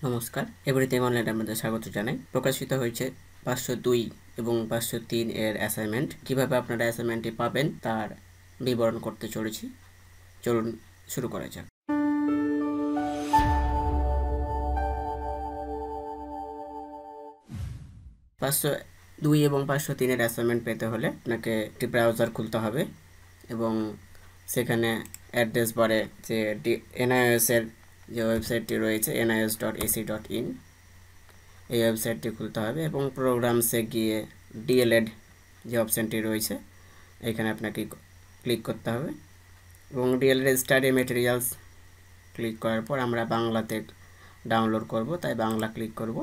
নমস্কার, এভরিথিং অনলাইনে আপনাদের স্বাগত জানাই। প্রকাশিত হয়েছে 502 এবং 503 এর অ্যাসাইনমেন্ট। কিভাবে আপনারা অ্যাসাইনমেন্টটি পাবেন তার বিবরণ করতে চলেছি। চলুন শুরু করা যাক। 502 এবং 503 এর অ্যাসাইনমেন্ট পেতে হলে আপনাকে একটি ব্রাউজার খুলতে হবে এবং সেখানে অ্যাড্রেস বারে যে NIOS এর যে ওয়েবসাইটটি রয়েছে NIOS.ac.in, এই ওয়েবসাইটটি খুলতে হবে এবং প্রোগ্রামসে গিয়ে ডিএলএড যে অপশানটি রয়েছে এখানে আপনাকে ক্লিক করতে হবে এবং ডিএলএড স্টাডি ম্যাটেরিয়ালস ক্লিক করার পর আমরা বাংলাতে ডাউনলোড করব, তাই বাংলা ক্লিক করব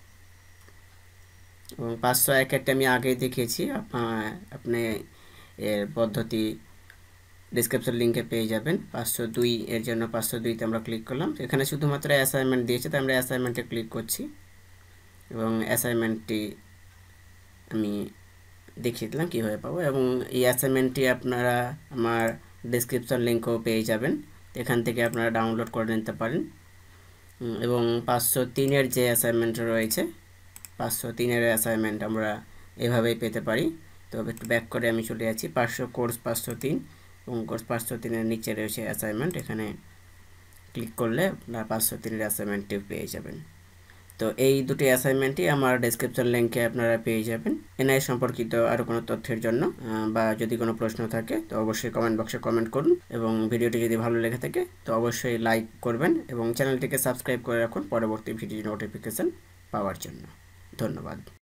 এবং 501 আমি আগেই দেখিয়েছি। আপনি এর পদ্ধতি ডিসক্রিপশন লিঙ্কে পেয়ে যাবেন। 502 এর জন্য 502তে আমরা ক্লিক করলাম। এখানে শুধুমাত্র অ্যাসাইনমেন্ট দিয়েছে, তাই আমরা অ্যাসাইনমেন্টে ক্লিক করছি এবং অ্যাসাইনমেন্টটি আমি দেখিয়ে দিলাম কীভাবে পাবো। এবং এই অ্যাসাইনমেন্টটি আপনারা আমার ডিসক্রিপশন লিঙ্কও পেয়ে যাবেন, এখান থেকে আপনারা ডাউনলোড করে নিতে পারেন। এবং 503 এর যে অ্যাসাইনমেন্ট রয়েছে, 503 এর অ্যাসাইনমেন্ট আমরা এভাবেই পেতে পারি। তো একটু ব্যাক করে আমি চলে যাচ্ছি। কোর্স 503 এবং কোর্স 503 এর নিচে রয়েছে অ্যাসাইনমেন্ট, এখানে ক্লিক করলে আপনারা 503 এর অ্যাসাইনমেন্টটি পেয়ে যাবেন। তো এই দুটি অ্যাসাইনমেন্টই আমার ডেসক্রিপশন লিঙ্কে আপনারা পেয়ে যাবেন। এনআই সম্পর্কিত আরও কোনো তথ্যের জন্য বা যদি কোনো প্রশ্ন থাকে তো অবশ্যই কমেন্ট বক্সে কমেন্ট করুন এবং ভিডিওটি যদি ভালো লেগে থাকে তো অবশ্যই লাইক করবেন এবং চ্যানেলটিকে সাবস্ক্রাইব করে রাখুন পরবর্তী ভিডিও নোটিফিকেশন পাওয়ার জন্য। ধন্যবাদ।